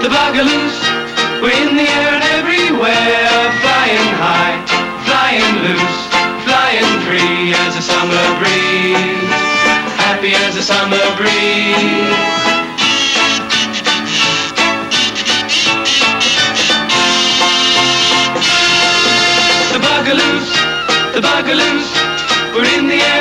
The Bugaloos, we're in the air and everywhere, flying high, flying loose, flying free as a summer breeze, happy as a summer breeze. The Bugaloos, we're in the air